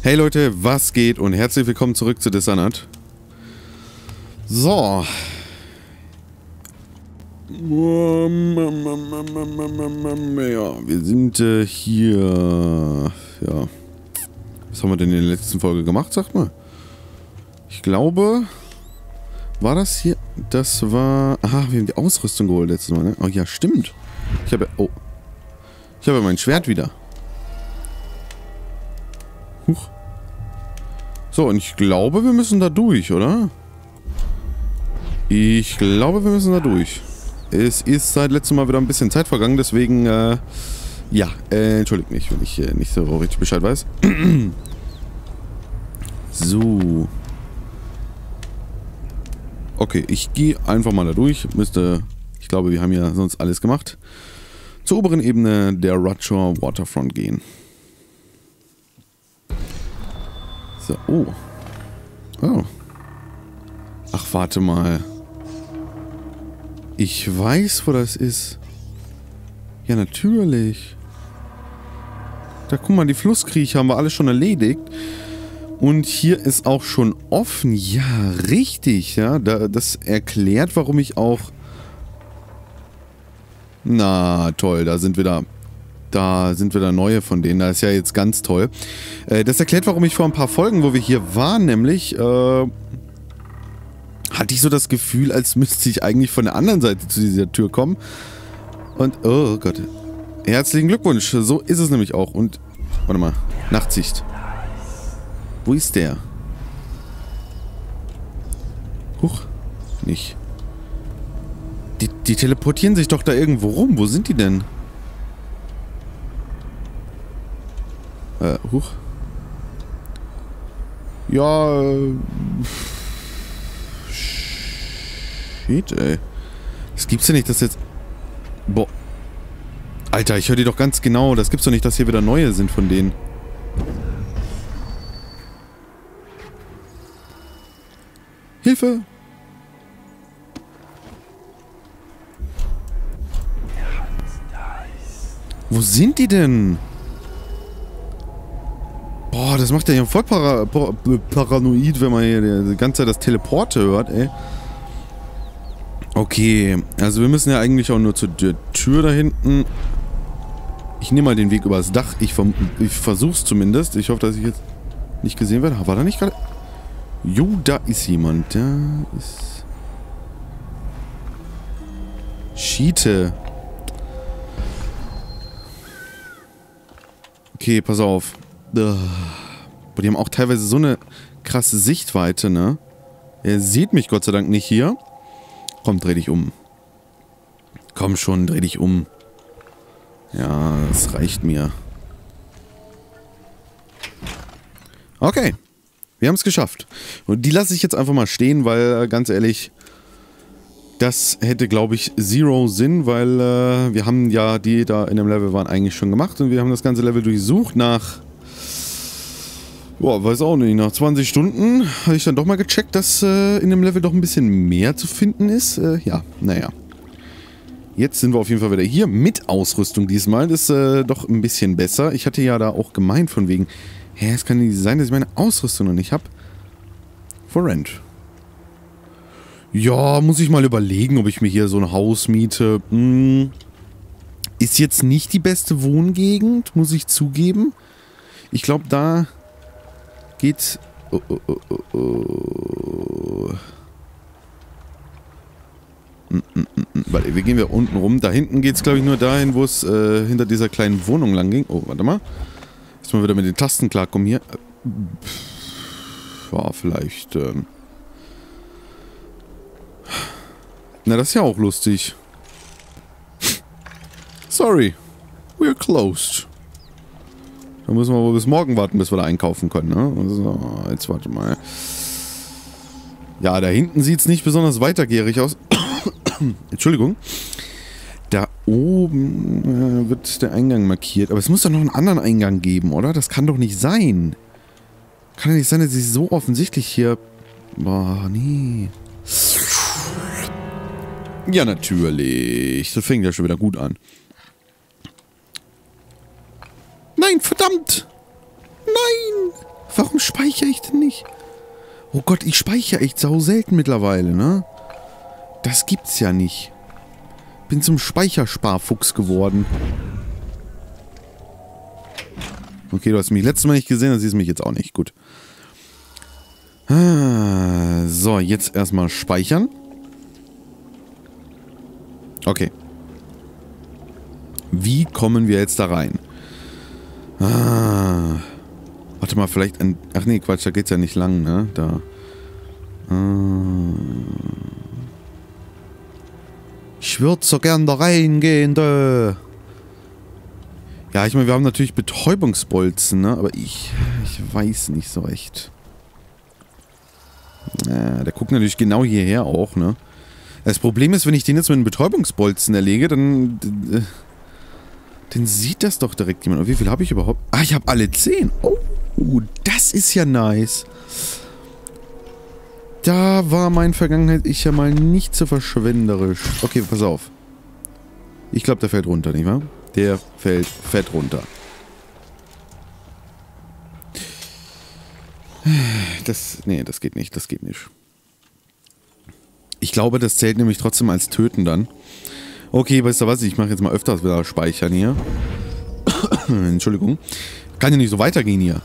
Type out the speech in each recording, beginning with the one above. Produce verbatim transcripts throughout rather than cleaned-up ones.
Hey Leute, was geht und herzlich willkommen zurück zu Dishonored. So. Ja, wir sind äh, hier... Ja. Was haben wir denn in der letzten Folge gemacht, sagt mal? Ich glaube... War das hier? Das war... Aha, wir haben die Ausrüstung geholt letztes Mal, ne? Oh ja, stimmt. Ich habe ja... Oh. Ich habe ja mein Schwert wieder. Huch. So, und ich glaube, wir müssen da durch, oder? Ich glaube, wir müssen da durch. Es ist seit letztem Mal wieder ein bisschen Zeit vergangen, deswegen, äh... Ja, äh, entschuldigt mich, wenn ich äh, nicht so richtig Bescheid weiß. So. Okay, ich gehe einfach mal da durch. Müsste... Ich glaube, wir haben ja sonst alles gemacht. Zur oberen Ebene der Rutshore Waterfront gehen. So, oh. Oh. Ach, warte mal. Ich weiß, wo das ist. Ja, natürlich. Da, guck mal, die Flusskriecher haben wir alle schon erledigt. Und hier ist auch schon offen. Ja, richtig, ja. Da, das erklärt, warum ich auch... Na, toll, da sind wir da... Da sind wieder neue von denen. Das ist ja jetzt ganz toll. Äh, das erklärt, warum ich vor ein paar Folgen, wo wir hier waren, nämlich, äh, hatte ich so das Gefühl, als müsste ich eigentlich von der anderen Seite zu dieser Tür kommen. Und, oh Gott. Herzlichen Glückwunsch. So ist es nämlich auch. Und, warte mal. Nachtsicht. Wo ist der? Huch. Nicht. Die, die teleportieren sich doch da irgendwo rum. Wo sind die denn? Äh, huch. Ja, äh... Shit, ey. Das gibt's ja nicht, dass jetzt... Boah. Alter, ich höre die doch ganz genau. Das gibt's doch nicht, dass hier wieder neue sind von denen. Hilfe! Wo sind die denn? Boah, das macht ja voll para para paranoid, wenn man hier die ganze Zeit das Teleporte hört, ey. Okay, also wir müssen ja eigentlich auch nur zu der Tür da hinten. Ich nehme mal den Weg übers Dach. Ich, ich versuch's zumindest. Ich hoffe, dass ich jetzt nicht gesehen werde. War da nicht gerade... Jo, da ist jemand. Da ist... Schiete. Okay, pass auf. Boah, die haben auch teilweise so eine krasse Sichtweite, ne? Er sieht mich Gott sei Dank nicht hier. Komm, dreh dich um. Komm schon, dreh dich um. Ja, das reicht mir. Okay. Wir haben es geschafft. Und die lasse ich jetzt einfach mal stehen, weil, ganz ehrlich, das hätte, glaube ich, zero Sinn, weil äh, wir haben ja, die da in dem Level waren, eigentlich schon gemacht und wir haben das ganze Level durchsucht nach... Boah, weiß auch nicht. Nach zwanzig Stunden habe ich dann doch mal gecheckt, dass äh, in dem Level doch ein bisschen mehr zu finden ist. Äh, ja, naja. Jetzt sind wir auf jeden Fall wieder hier mit Ausrüstung diesmal. Das ist äh, doch ein bisschen besser. Ich hatte ja da auch gemeint von wegen, hä, es kann nicht sein, dass ich meine Ausrüstung noch nicht habe. For rent. Ja, muss ich mal überlegen, ob ich mir hier so ein Haus miete. Hm. Ist jetzt nicht die beste Wohngegend, muss ich zugeben. Ich glaube, da... Geht... Oh, oh, oh, oh, oh. Mm, mm, mm, mm. Warte, wir gehen wir unten rum. Da hinten geht es, glaube ich, nur dahin, wo es äh, hinter dieser kleinen Wohnung lang ging. Oh, warte mal. Jetzt mal wieder mit den Tasten klarkommen hier. Ja, vielleicht... Ähm Na, das ist ja auch lustig. Sorry. We're closed. Da müssen wir wohl bis morgen warten, bis wir da einkaufen können, ne? So, jetzt warte mal. Ja, da hinten sieht es nicht besonders weitergierig aus. Entschuldigung. Da oben äh, wird der Eingang markiert. Aber es muss doch noch einen anderen Eingang geben, oder? Das kann doch nicht sein. Kann ja nicht sein, dass ich so offensichtlich hier... Boah, nee. Ja, natürlich. Das fängt ja schon wieder gut an. Nein, verdammt! Nein! speichere ich denn nicht? Oh Gott, ich speichere echt sau selten mittlerweile, ne? Das gibt's ja nicht. Bin zum Speichersparfuchs geworden. Okay, du hast mich letztes Mal nicht gesehen, dann siehst du mich jetzt auch nicht. Gut. Ah, so, jetzt erstmal speichern. Okay. Wie kommen wir jetzt da rein? Ah. Warte mal, vielleicht ein... Ach nee, Quatsch, da geht's ja nicht lang, ne? Da. Ah. Ich würde so gern da reingehen, da. Ja, ich meine, wir haben natürlich Betäubungsbolzen, ne? Aber ich... Ich weiß nicht so recht. Ja, der guckt natürlich genau hierher auch, ne? Das Problem ist, wenn ich den jetzt mit einem Betäubungsbolzen erlege, dann... Dann sieht das doch direkt jemand. Und wie viel habe ich überhaupt? Ah, ich habe alle zehn. Oh, das ist ja nice. Da war mein Vergangenheit ich ja mal nicht so verschwenderisch. Okay, pass auf. Ich glaube, der fällt runter, nicht wahr? Der fällt fett runter. Das... Nee, das geht nicht. Das geht nicht. Ich glaube, das zählt nämlich trotzdem als Töten dann. Okay, weißt du was? Ich mache jetzt mal öfters wieder speichern hier. Entschuldigung. Kann ja nicht so weitergehen hier.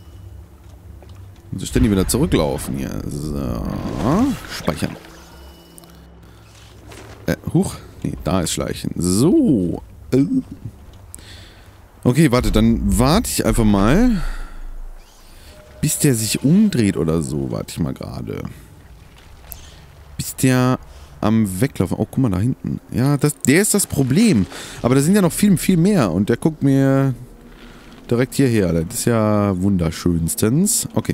Muss ständig wieder zurücklaufen hier. So. Speichern. Äh, huch. Nee, da ist Schleichen. So. Okay, warte, dann warte ich einfach mal. Bis der sich umdreht oder so. Warte ich mal gerade. Bis der am Weglaufen... Oh, guck mal da hinten. Ja, das, der ist das Problem. Aber da sind ja noch viel, viel mehr. Und der guckt mir direkt hierher. Das ist ja wunderschönstens. Okay.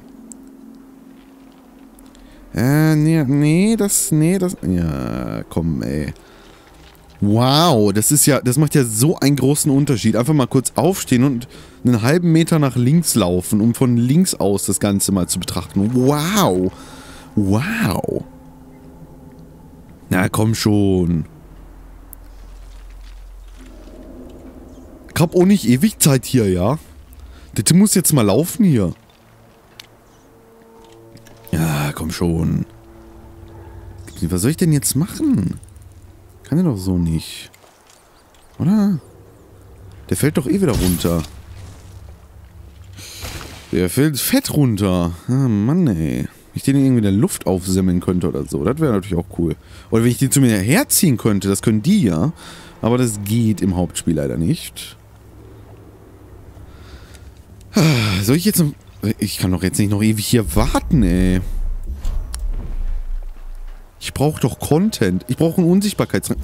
Äh, nee, nee, das... Nee, das... Ja, komm, ey. Wow, das ist ja... Das macht ja so einen großen Unterschied. Einfach mal kurz aufstehen und einen halben Meter nach links laufen, um von links aus das Ganze mal zu betrachten. Wow. Wow. Na, komm schon. Ich hab auch nicht ewig Zeit hier, ja? Das muss jetzt mal laufen hier. Ja, komm schon. Was soll ich denn jetzt machen? Kann er doch so nicht. Oder? Der fällt doch eh wieder runter. Der fällt fett runter. Ah, Mann, ey. Wenn ich den irgendwie in der Luft aufsemmeln könnte oder so. Das wäre natürlich auch cool. Oder wenn ich den zu mir herziehen könnte. Das können die ja. Aber das geht im Hauptspiel leider nicht. Soll ich jetzt noch... Ich kann doch jetzt nicht noch ewig hier warten, ey. Ich brauche doch Content. Ich brauche einen Unsichtbarkeitsrang.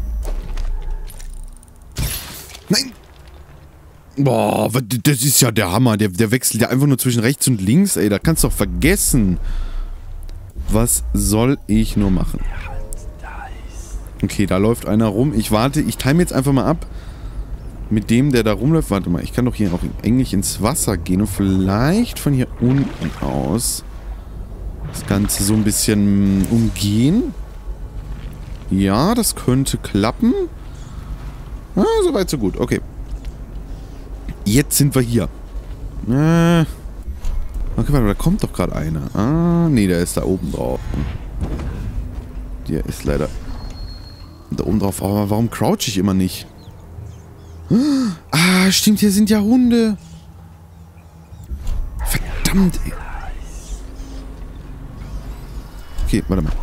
Nein! Boah, das ist ja der Hammer. Der, der wechselt ja einfach nur zwischen rechts und links, ey. Da kannst du doch vergessen. Was soll ich nur machen? Okay, da läuft einer rum. Ich warte, ich time jetzt einfach mal ab. Mit dem, der da rumläuft. Warte mal, ich kann doch hier auch eigentlich ins Wasser gehen und vielleicht von hier unten aus das Ganze so ein bisschen umgehen. Ja, das könnte klappen. Ah, soweit so gut. Okay. Jetzt sind wir hier. Äh. Okay, warte, da kommt doch gerade einer. Ah, nee, der ist da oben drauf. Der ist leider da oben drauf. Aber warum crouch ich immer nicht? Ah, stimmt, hier sind ja Hunde. Verdammt, ey. Okay, warte mal.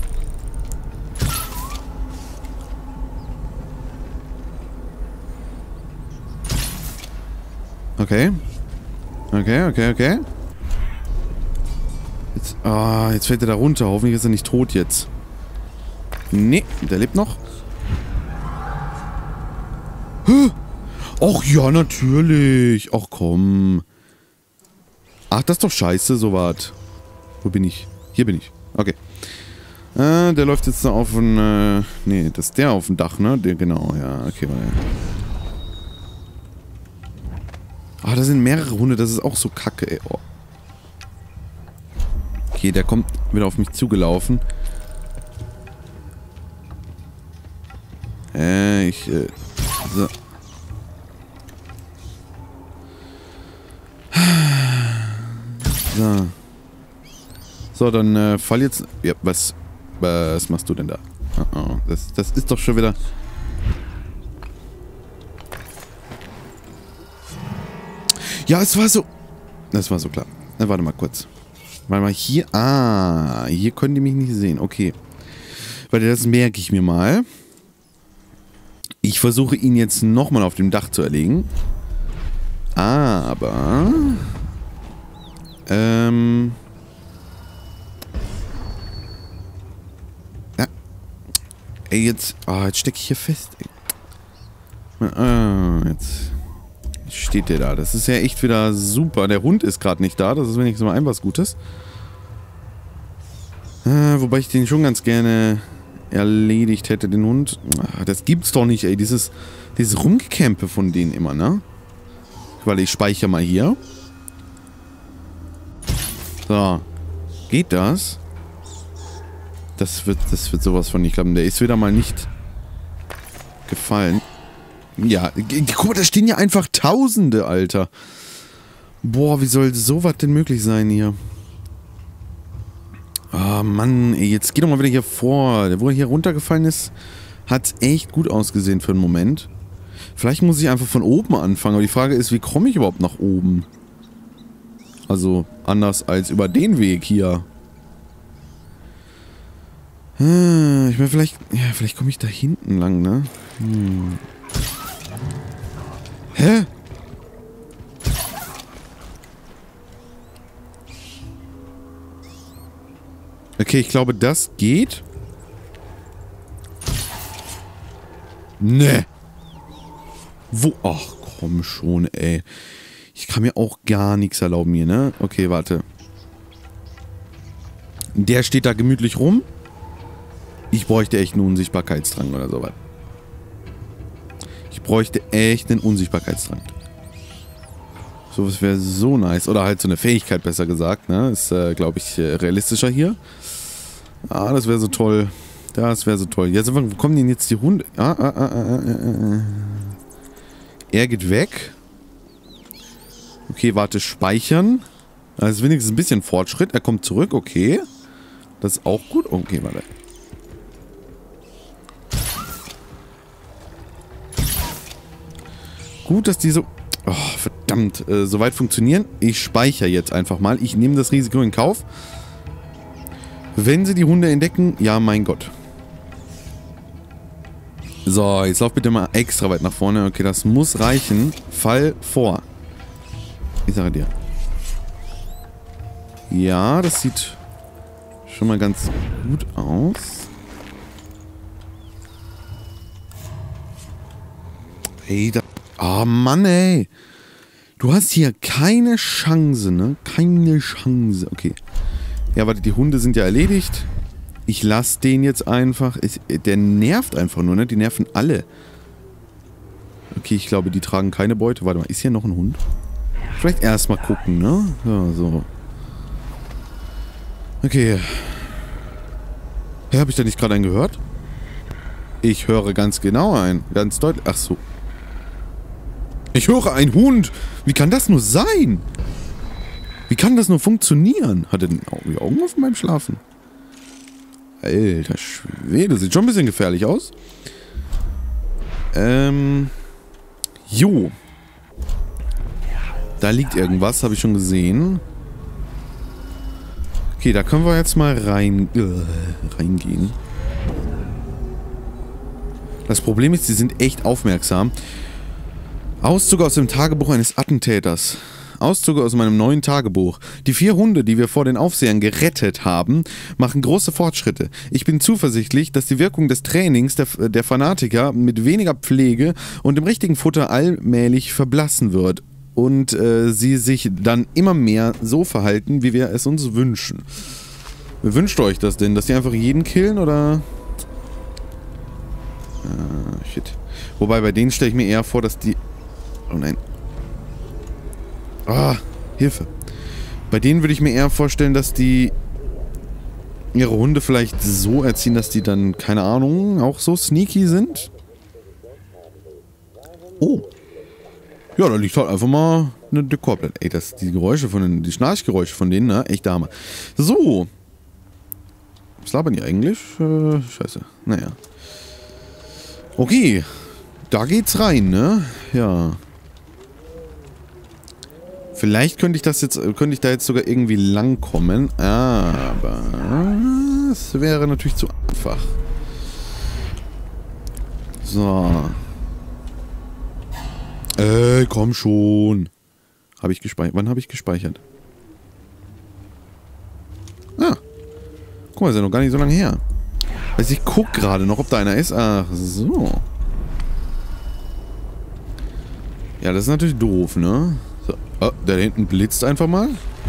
Okay. Okay, okay, okay. Jetzt, ah, jetzt fällt er da runter. Hoffentlich ist er nicht tot jetzt. Nee, der lebt noch. Ach ja, natürlich. Ach komm. Ach, das ist doch scheiße, sowas. Wo bin ich? Hier bin ich. Okay. Äh, der läuft jetzt da auf ein... Äh, nee, das ist der auf dem Dach, ne? Der, genau, ja. Okay, warte. Ah, da sind mehrere Hunde. Das ist auch so kacke, ey. Oh. Okay, der kommt wieder auf mich zugelaufen. Äh, ich... Äh, so. So. So, dann äh, fall jetzt... Ja, was... Was machst du denn da? Oh, oh, das, das ist doch schon wieder... Ja, es war so... Das war so klar. Na, warte mal kurz. Warte mal, hier... Ah, hier können die mich nicht sehen. Okay. Warte, das merke ich mir mal. Ich versuche ihn jetzt nochmal auf dem Dach zu erlegen. Aber... Ähm... Ja. Ey, jetzt... Ah, oh, jetzt stecke ich hier fest, ey. Ah, jetzt... Steht der da. Das ist ja echt wieder super. Der Hund ist gerade nicht da. Das ist wenigstens mal ein was Gutes. Äh, wobei ich den schon ganz gerne erledigt hätte, den Hund. Ach, das gibt's doch nicht, ey. Dieses, dieses Rumgecampe von denen immer, ne? Weil ich speichere mal hier. So. Geht das? Das wird, das wird sowas von nicht klappen. Der ist wieder mal nicht gefallen. Ja, guck mal, da stehen ja einfach Tausende, Alter. Boah, wie soll sowas denn möglich sein hier? Oh Mann, ey, jetzt geh doch mal wieder hier vor. Der, wo er hier runtergefallen ist, hat's echt gut ausgesehen für einen Moment. Vielleicht muss ich einfach von oben anfangen, aber die Frage ist, wie komme ich überhaupt nach oben? Also, anders als über den Weg hier. Ich meine, vielleicht... Ja, vielleicht komme ich da hinten lang, ne? Hm... Hä? Okay, ich glaube, das geht. Ne. Wo? Ach, komm schon, ey. Ich kann mir auch gar nichts erlauben hier, ne? Okay, warte. Der steht da gemütlich rum. Ich bräuchte echt einen Unsichtbarkeitstrang oder sowas. Ich bräuchte echt einen Unsichtbarkeitstrang. Sowas wäre so nice. Oder halt so eine Fähigkeit, besser gesagt, ne? Ist, äh, glaube ich, äh, realistischer hier. Ah, das wäre so toll. Das wäre so toll. Jetzt, wo kommen denn jetzt die Hunde? Ah, ah, ah, ah, ah, ah. Er geht weg. Okay, warte, speichern. Das ist wenigstens ein bisschen Fortschritt. Er kommt zurück, okay. Das ist auch gut. Okay, warte. Gut, dass die so... Oh, verdammt. Äh, soweit funktionieren. Ich speichere jetzt einfach mal. Ich nehme das Risiko in Kauf. Wenn sie die Hunde entdecken, ja, mein Gott. So, jetzt lauf bitte mal extra weit nach vorne. Okay, das muss reichen. Fall vor. Ich sage dir. Ja, das sieht schon mal ganz gut aus. Ey, da... Oh Mann, ey. Du hast hier keine Chance, ne? Keine Chance. Okay. Ja, warte, die Hunde sind ja erledigt. Ich lasse den jetzt einfach. Ich, der nervt einfach nur, ne? Die nerven alle. Okay, ich glaube, die tragen keine Beute. Warte mal, ist hier noch ein Hund? Vielleicht erstmal gucken, ne? Ja, so. Okay. Ja, habe ich da nicht gerade einen gehört? Ich höre ganz genau einen. Ganz deutlich. Ach so. Ich höre einen Hund. Wie kann das nur sein? Wie kann das nur funktionieren? Hat er die Augen offen beim Schlafen? Alter Schwede. Sieht schon ein bisschen gefährlich aus. Ähm. Jo. Da liegt irgendwas. Habe ich schon gesehen. Okay, da können wir jetzt mal rein, äh, reingehen. Das Problem ist, sie sind echt aufmerksam. Auszug aus dem Tagebuch eines Attentäters. Auszüge aus meinem neuen Tagebuch. Die vier Hunde, die wir vor den Aufsehern gerettet haben, machen große Fortschritte. Ich bin zuversichtlich, dass die Wirkung des Trainings der, der Fanatiker mit weniger Pflege und dem richtigen Futter allmählich verblassen wird. Und äh, sie sich dann immer mehr so verhalten, wie wir es uns wünschen. Wünscht euch das denn? Dass die einfach jeden killen, oder? Ah, shit. Wobei, bei denen stelle ich mir eher vor, dass die... Oh nein. Ah, Hilfe. Bei denen würde ich mir eher vorstellen, dass die ihre Hunde vielleicht so erziehen, dass die dann, keine Ahnung, auch so sneaky sind. Oh. Ja, da liegt halt einfach mal eine Dekorplatte. Ey, das, die Geräusche von den, die Schnarchgeräusche von denen, ne? Echt der Hammer. So. Was labern die eigentlich? Äh, scheiße. Naja. Okay. Da geht's rein, ne? Ja. Vielleicht könnte ich das jetzt, könnte ich da jetzt sogar irgendwie langkommen, aber es wäre natürlich zu einfach. So. Ey, komm schon. Habe ich gespeichert? Wann habe ich gespeichert? Ah. Guck mal, ist ja noch gar nicht so lange her. Also ich guck gerade noch, ob da einer ist. Ach so. Ja, das ist natürlich doof, ne? So. Oh, da hinten blitzt einfach mal.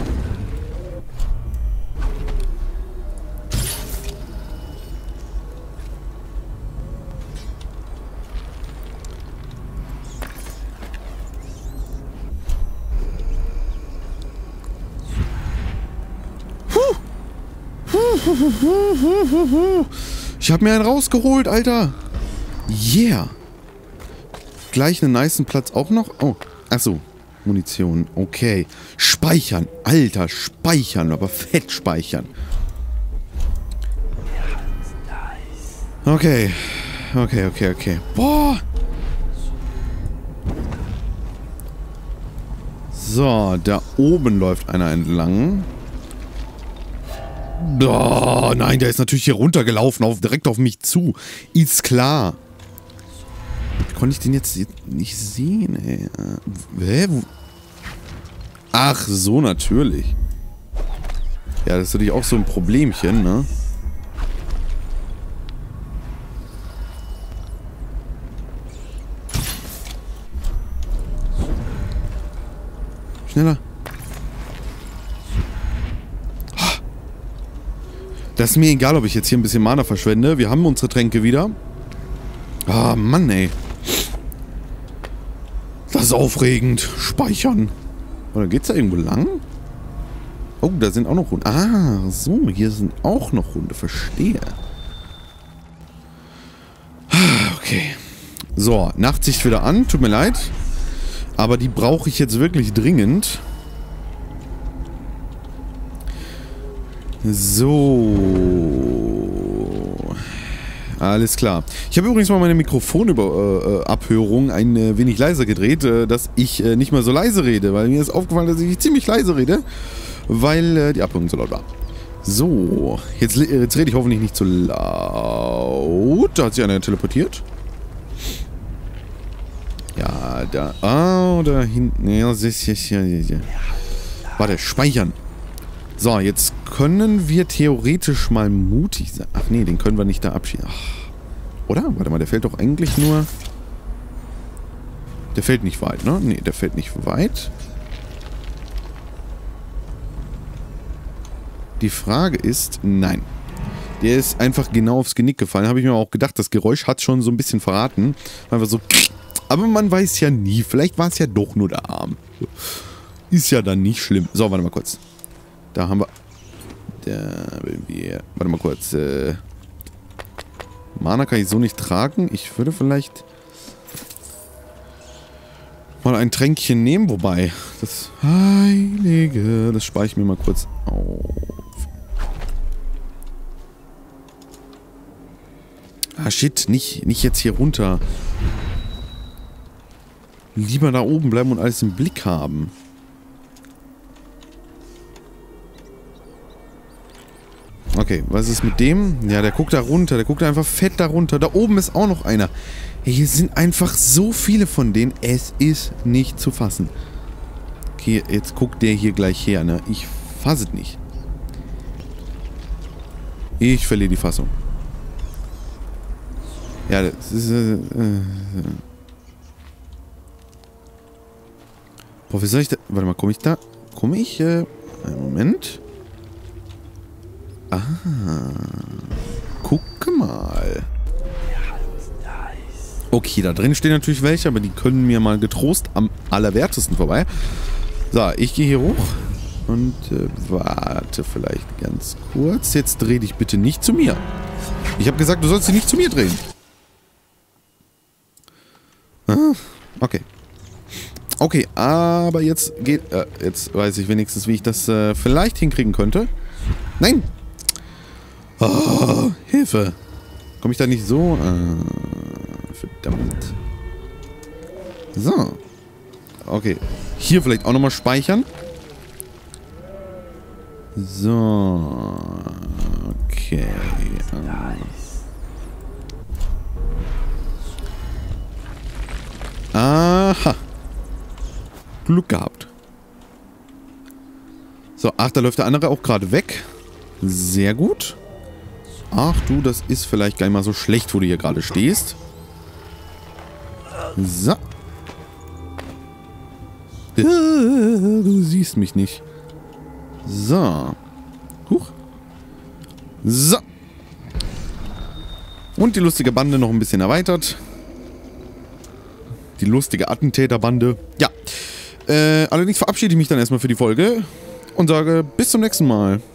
Ich hab mir einen rausgeholt, Alter. Yeah. Gleich einen nicen Platz auch noch. Oh, achso. Munition. Okay. Speichern. Alter, speichern. Aber fett speichern. Okay. Okay, okay, okay. Boah. So, da oben läuft einer entlang. Oh, nein, der ist natürlich hier runtergelaufen, auf, direkt auf mich zu. Ist klar. Wie konnte ich den jetzt nicht sehen, ey? Hä? Ach, so natürlich. Ja, das ist natürlich auch so ein Problemchen, ne? Schneller. Das ist mir egal, ob ich jetzt hier ein bisschen Mana verschwende. Wir haben unsere Tränke wieder. Ah, Mann, ey. Das ist aufregend. Speichern. Oder geht's da irgendwo lang? Oh, da sind auch noch Hunde. Ah, so. Hier sind auch noch Hunde. Verstehe. Okay. So, Nachtsicht wieder an. Tut mir leid. Aber die brauche ich jetzt wirklich dringend. So. Alles klar. Ich habe übrigens mal meine Mikrofonabhörung äh, ein äh, wenig leiser gedreht, äh, dass ich äh, nicht mehr so leise rede, weil mir ist aufgefallen, dass ich ziemlich leise rede, weil äh, die Abhörung so laut war. So. Jetzt, jetzt rede ich hoffentlich nicht zu laut. Da hat sich einer teleportiert. Ja, da. Ah, da hinten. Ja, ja, ja, ja. Warte, speichern. So, jetzt können wir theoretisch mal mutig sein. Ach nee, den können wir nicht da abschießen. Ach. Oder? Warte mal, der fällt doch eigentlich nur... Der fällt nicht weit, ne? Nee, der fällt nicht weit. Die Frage ist, nein. Der ist einfach genau aufs Genick gefallen. Habe ich mir auch gedacht, das Geräusch hat schon so ein bisschen verraten. Einfach so... Aber man weiß ja nie. Vielleicht war es ja doch nur der Arm. Ist ja dann nicht schlimm. So, warte mal kurz. Da haben wir... Da will wir... Warte mal kurz. Äh, Mana kann ich so nicht tragen. Ich würde vielleicht... mal ein Tränkchen nehmen. Wobei... Das Heilige... Das spare ich mir mal kurz auf. Ah, shit. Nicht, nicht jetzt hier runter. Lieber da oben bleiben und alles im Blick haben. Okay, was ist mit dem? Ja, der guckt da runter. Der guckt da einfach fett da runter. Da oben ist auch noch einer. Hey, hier sind einfach so viele von denen. Es ist nicht zu fassen. Okay, jetzt guckt der hier gleich her, ne? Ich fasse es nicht. Ich verliere die Fassung. Ja, das ist... Äh, äh, Boah, wie soll ich da... Warte mal, komme ich da... Komme ich... Äh, einen Moment... Ah, gucke mal. Okay, da drin stehen natürlich welche, aber die können mir mal getrost am allerwertesten vorbei. So, ich gehe hier hoch und äh, warte vielleicht ganz kurz. Jetzt dreh dich bitte nicht zu mir. Ich habe gesagt, du sollst dich nicht zu mir drehen. Ah, okay. Okay, aber jetzt geht... Äh, jetzt weiß ich wenigstens, wie ich das äh, vielleicht hinkriegen könnte. Nein! Oh, Hilfe! Komme ich da nicht so... Äh, verdammt. So. Okay. Hier vielleicht auch nochmal speichern. So. Okay. Aha. Glück gehabt. So, ach, da läuft der andere auch gerade weg. Sehr gut. Ach du, das ist vielleicht gar nicht mal so schlecht, wo du hier gerade stehst. So. Du siehst mich nicht. So. Huch. So. Und die lustige Bande noch ein bisschen erweitert. Die lustige Attentäterbande. Ja. Äh, allerdings verabschiede ich mich dann erstmal für die Folge und sage bis zum nächsten Mal.